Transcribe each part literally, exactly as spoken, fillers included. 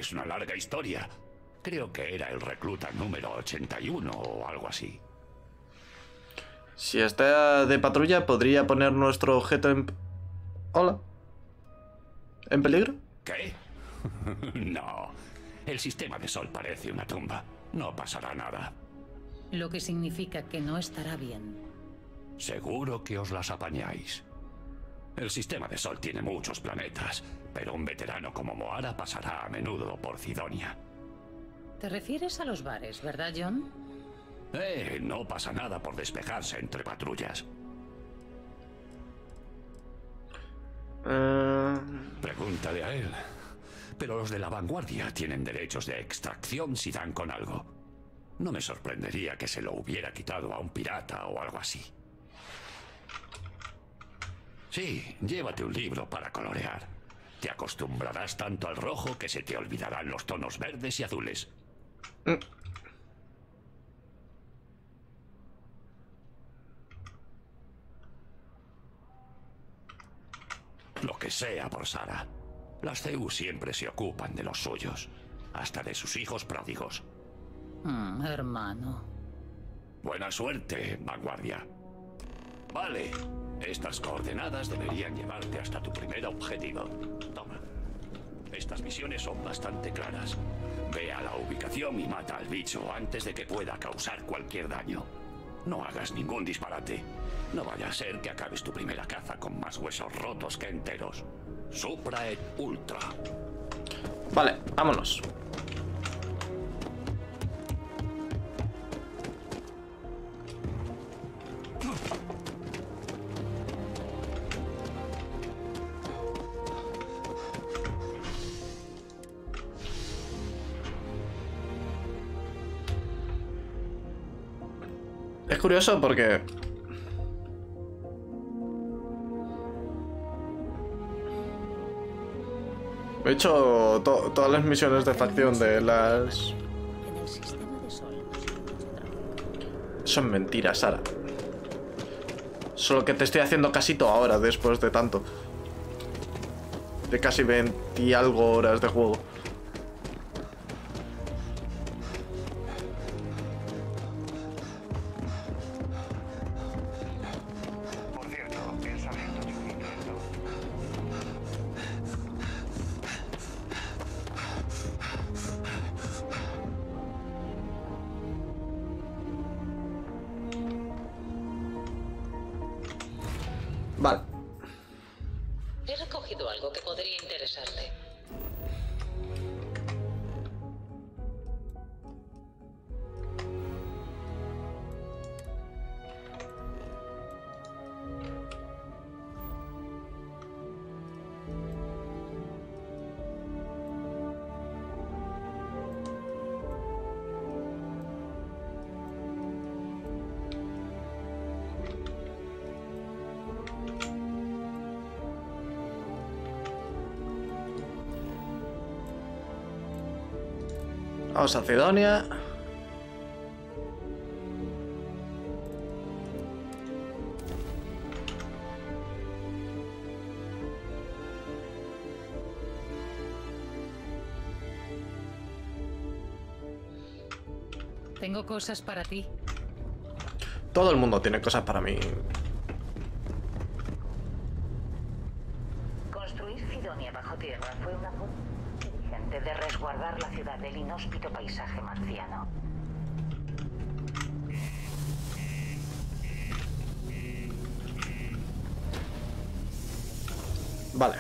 es una larga historia. Creo que era el recluta número ochenta y uno o algo así. Si está de patrulla, ¿podría poner nuestro objeto en... Hola. ¿En peligro? ¿Qué? No. El sistema de Sol parece una tumba. No pasará nada. Lo que significa que no estará bien. Seguro que os las apañáis. El sistema de Sol tiene muchos planetas, pero un veterano como Moara pasará a menudo por Cydonia. Te refieres a los bares, ¿verdad, John? Eh, no pasa nada por despejarse entre patrullas. Uh... Pregúntale a él. Pero los de la vanguardia tienen derechos de extracción si dan con algo. No me sorprendería que se lo hubiera quitado a un pirata o algo así. Sí, llévate un libro para colorear. Te acostumbrarás tanto al rojo que se te olvidarán los tonos verdes y azules. Mm. Lo que sea por Sara. Las C U siempre se ocupan de los suyos, hasta de sus hijos pródigos. Mm, hermano. Buena suerte, vanguardia. Vale, estas coordenadas deberían llevarte hasta tu primer objetivo. Toma. Estas misiones son bastante claras. Ve a la ubicación y mata al bicho antes de que pueda causar cualquier daño. No hagas ningún disparate. No vaya a ser que acabes tu primera caza con más huesos rotos que enteros. Supra et Ultra. Vale, vámonos. Es curioso porque... He hecho to todas las misiones de facción de las... En el sistema de Sol no se mucho tráfico. Son mentiras, Sara. Solo que te estoy haciendo casito ahora, después de tanto. De casi veinte y algo horas de juego. Por cierto, el sargento Junior Lento. Vale. He recogido algo que podría interesarte. Vamos a Cydonia. Tengo cosas para ti. Todo el mundo tiene cosas para mí. Construir Cydonia bajo tierra fue una forma inteligente de resguardar la ciudad del inhóspito paisaje marciano. Vale.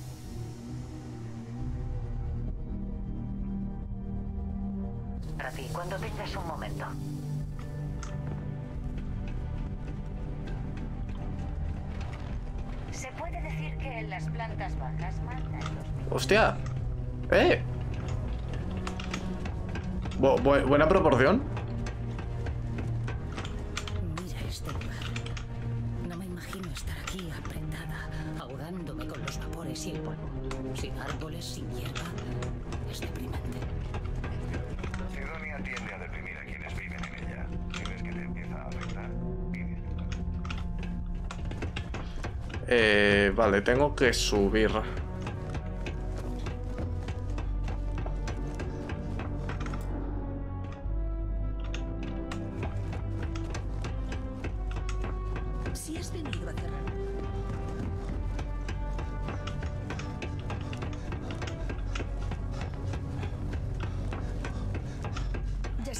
Para ti, cuando tengas un momento. Se puede decir que en las plantas bajas mandan los... Hostia. Eh. Bu bu buena proporción. Mira este lugar. No me imagino estar aquí apretada, ahogándome con los vapores y el polvo. Sin árboles, sin hierba. Es deprimente. Cydonia tiende a deprimir a quienes viven en ella. Si ves que te empieza a afectar, pide ayuda. Eh, vale, tengo que subir.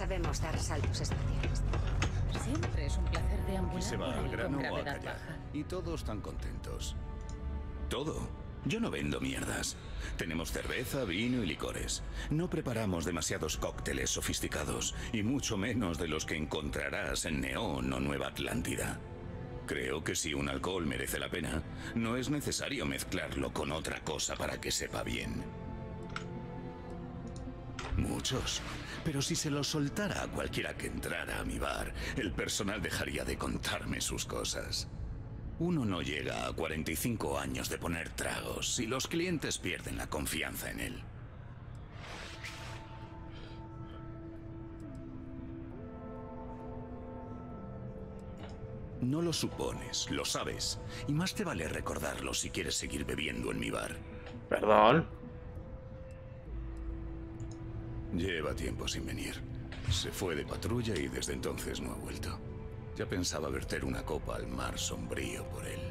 sabemos dar saltos espaciales. Siempre es un placer deambular Se va por al ahí con grano o a gravedad callar. baja. Y todos están contentos. ¿Todo? Yo no vendo mierdas. Tenemos cerveza, vino y licores. No preparamos demasiados cócteles sofisticados, y mucho menos de los que encontrarás en Neón o Nueva Atlántida. Creo que si un alcohol merece la pena, no es necesario mezclarlo con otra cosa para que sepa bien. Muchos. Pero si se lo soltara a cualquiera que entrara a mi bar, el personal dejaría de contarme sus cosas. Uno no llega a cuarenta y cinco años de poner tragos y los clientes pierden la confianza en él. No lo supones, lo sabes. Y más te vale recordarlo si quieres seguir bebiendo en mi bar. Perdón. Lleva tiempo sin venir. Se fue de patrulla y desde entonces no ha vuelto. Ya pensaba verter una copa al mar sombrío por él.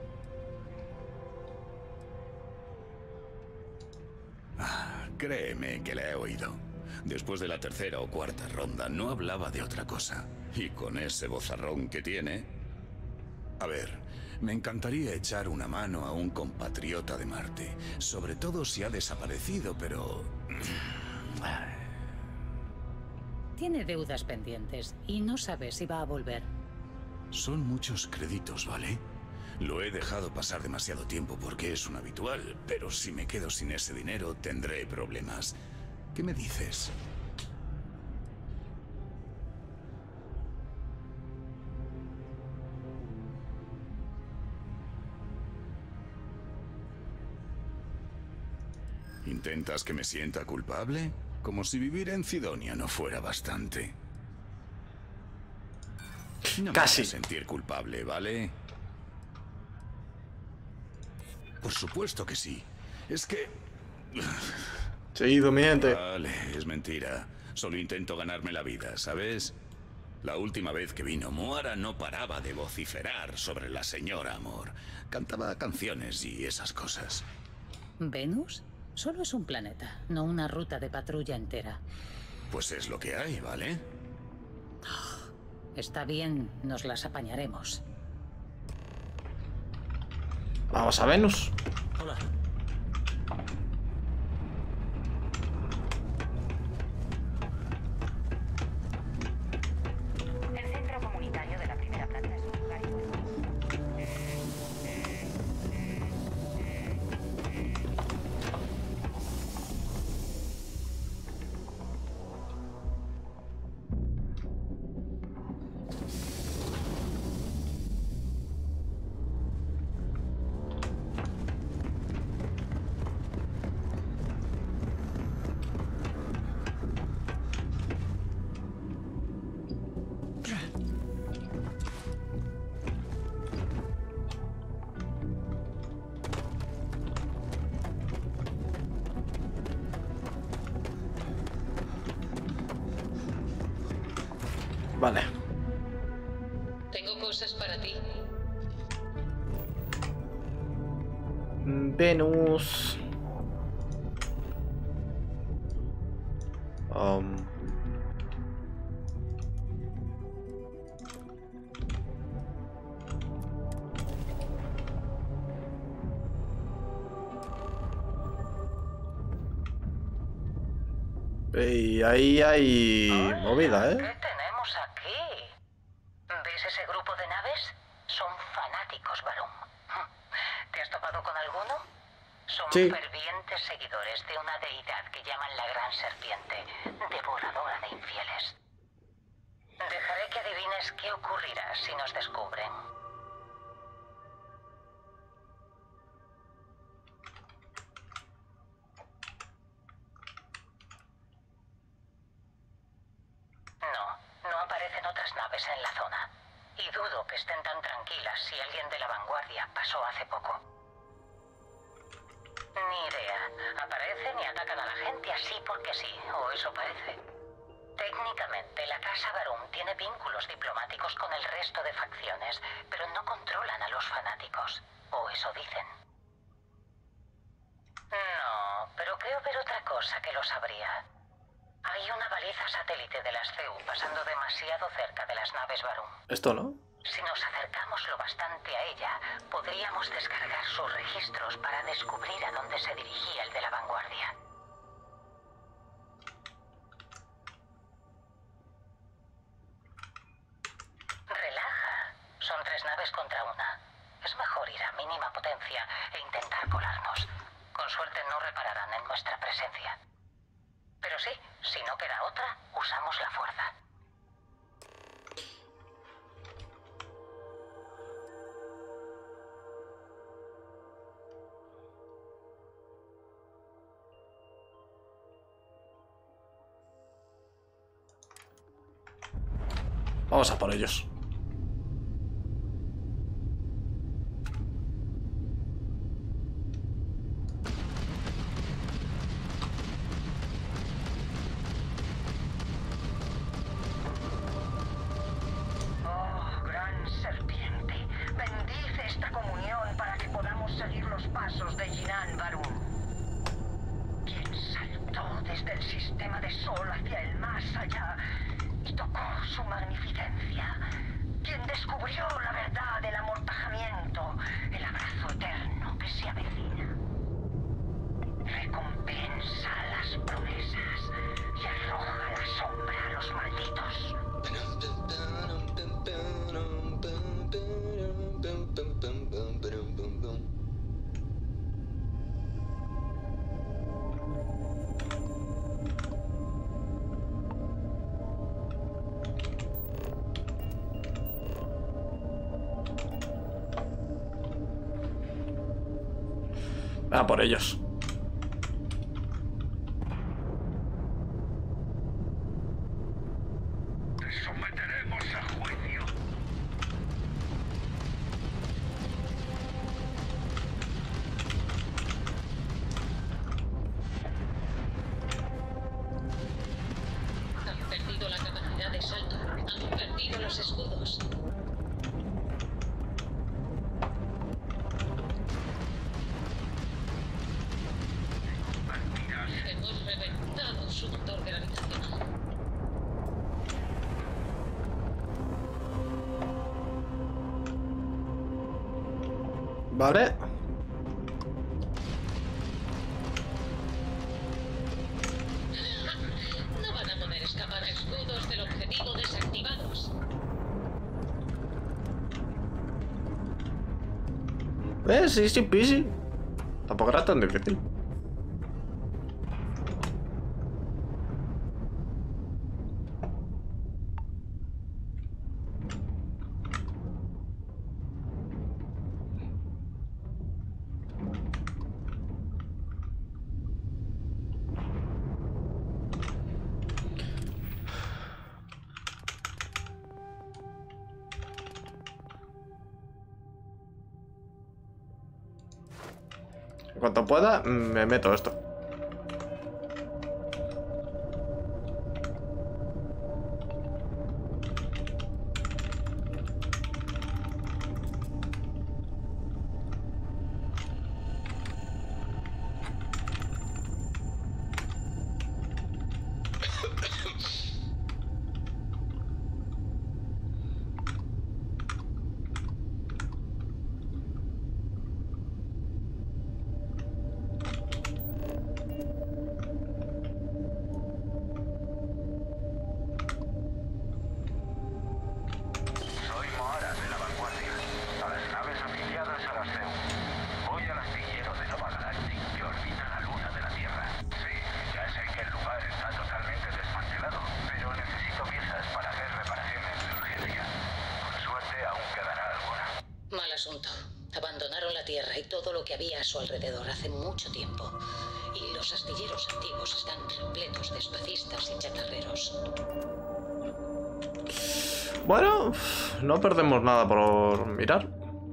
Ah, créeme que le he oído. Después de la tercera o cuarta ronda no hablaba de otra cosa. Y con ese vozarrón que tiene... A ver, me encantaría echar una mano a un compatriota de Marte. Sobre todo si ha desaparecido, pero... Tiene deudas pendientes y no sabe si va a volver. Son muchos créditos, ¿vale? Lo he dejado pasar demasiado tiempo porque es un habitual, pero si me quedo sin ese dinero tendré problemas. ¿Qué me dices? ¿Intentas que me sienta culpable? Como si vivir en Cidonia no fuera bastante. No Casi. me hagas sentir culpable, ¿vale? Por supuesto que sí. Es que... Seguido, mi gente. Vale, es mentira. Solo intento ganarme la vida, ¿sabes? La última vez que vino, Moara no paraba de vociferar sobre la señora Amor. Cantaba canciones y esas cosas. ¿Venus? Solo es un planeta, no una ruta de patrulla entera. Pues es lo que hay, ¿vale? Está bien, nos las apañaremos. Vamos a Venus. Hola. El centro comunitario de la primera planta es un lugar igual. Vale. Tengo cosas para ti. Venus. Um. Y ahí hay movida, ¿eh? ¿Qué tenemos aquí? ¿Ves ese grupo de naves? Son fanáticos, Barum. ¿Te has topado con alguno? Son Sí. fervientes seguidores de una deidad que llaman la Gran Serpiente, devoradora de infieles. Dejaré que adivines qué ocurrirá si nos descubren. No, no aparecen otras naves en la zona. Y dudo que estén tan tranquilas si alguien de la vanguardia pasó hace poco. Ni idea. Aparecen y atacan a la gente así porque sí, o eso parece. Técnicamente, la Casa Barum tiene vínculos diplomáticos con el resto de facciones, pero no controlan a los fanáticos, o eso dicen. No, pero creo ver otra cosa que lo sabría. Hay una baliza satélite de las C E U pasando demasiado cerca de las naves Barum. Esto no. Si nos acercamos lo bastante a ella, podríamos descargar sus registros para descubrir a dónde se dirigía el de la vanguardia. Relaja. Son tres naves contra una. Es mejor ir a mínima potencia e intentar colarnos. Con suerte no repararán en nuestra presencia. Pero sí, si no queda otra, usamos la fuerza. Vamos a por ellos. Oh, gran serpiente, bendice esta comunión para que podamos seguir los pasos de Jinan Barum, quien saltó desde el sistema de Sol hacia el más allá y tocó su magnificencia, quien descubrió la verdad del amortajamiento, el abrazo eterno que se avecina. Recompensa las promesas y arroja la sombra a los malditos. A por ellos. Te someteremos a juicio. Han perdido la capacidad de salto. Han perdido los escudos. Hemos reventado su motor gravitacional. Vale. No van a poder escapar a escudos del objetivo desactivados. Eh, sí, sí, sí. Tampoco era tan difícil. En cuanto pueda, me meto esto. Soy Moara de la vanguardia. A las naves afiliadas a las C E U. Voy al astillero de Nova Galactic que orbita la luna de la Tierra. Sí, ya sé que el lugar está totalmente desmantelado, pero necesito piezas para hacer reparaciones de urgencia. Con suerte aún quedará alguna. Mal asunto. Abandonaron la Tierra y todo lo que había a su alrededor hace mucho tiempo. Y los astilleros antiguos están repletos de espacistas y chatarreros. Bueno, no perdemos nada por mirar.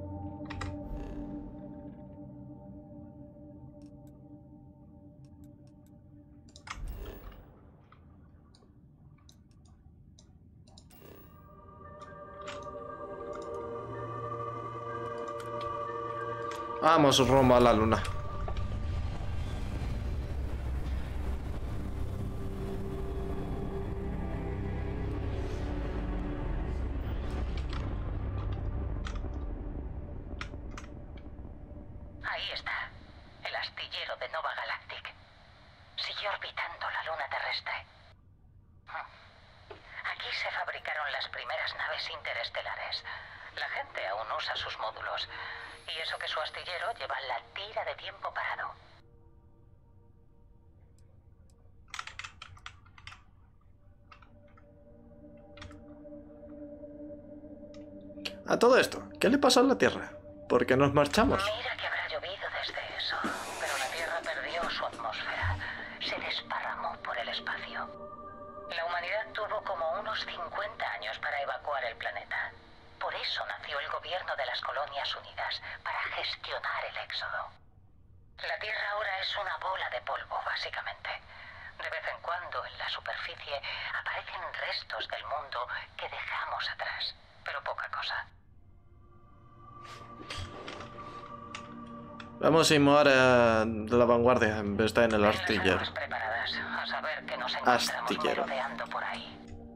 Vamos rumbo a la luna. sigue orbitando la luna terrestre. Aquí se fabricaron las primeras naves interestelares. La gente aún usa sus módulos. Y eso que su astillero lleva la tira de tiempo parado. A todo esto, ¿qué le pasó a la Tierra? ¿Por qué nos marchamos? Mira que habrá llovido desde eso, pero la Tierra perdió su atmósfera. Se desparramó por el espacio. La humanidad tuvo como unos cincuenta años para evacuar el planeta. Por eso nació el gobierno de las Colonias Unidas, para gestionar el éxodo. La Tierra ahora es una bola de polvo, básicamente. De vez en cuando, en la superficie, aparecen restos del mundo que dejamos atrás, pero poca cosa. Vamos a ir ahora de la vanguardia en vez de en el Ten las astillero. armas preparadas, a saber que nos encontramos Astillero. merodeando por ahí.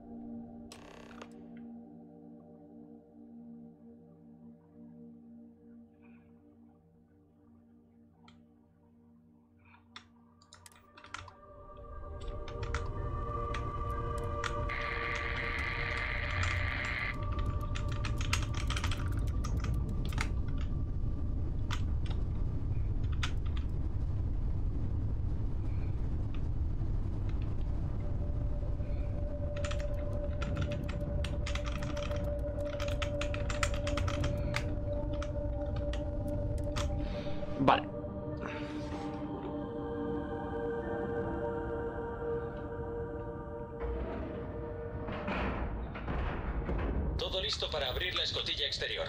Vale. Todo listo para abrir la escotilla exterior.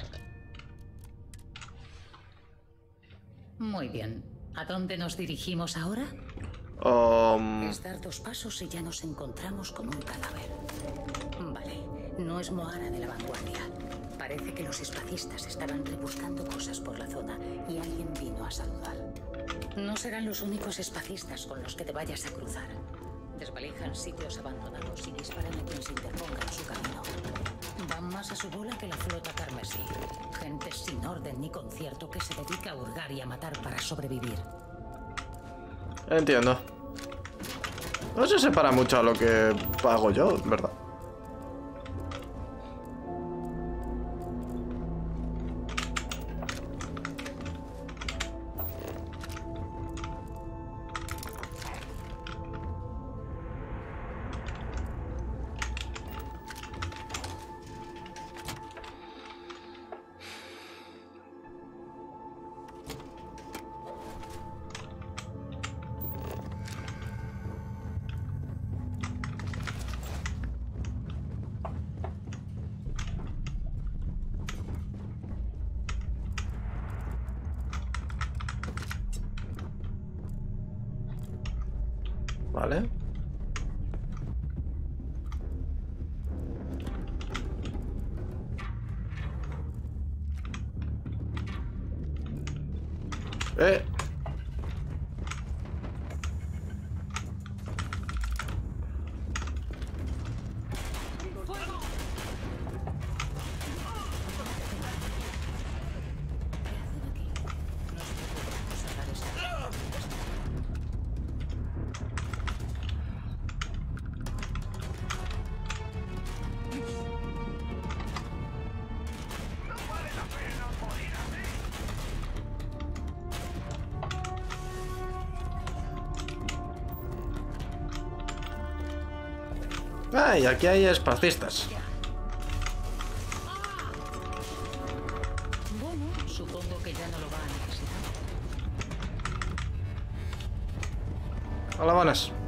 Muy bien. ¿A dónde nos dirigimos ahora? Um, Es dar dos pasos y ya nos encontramos con un cadáver. Vale, no es Moara de la vanguardia. Parece que los espacistas estaban rebuscando cosas por la zona y alguien vino a saludar. No serán los únicos espacistas con los que te vayas a cruzar. Desvalijan sitios abandonados y disparan a quien se interponga en su camino. Van más a su bola que la flota carmesí. Gente sin orden ni concierto que se dedica a hurgar y a matar para sobrevivir. entiendo. No se separa mucho a lo que hago yo, en verdad. Vale. Eh. Ah, y aquí hay espacistas. Bueno, supongo que ya no lo va a necesitar. Hola, buenas.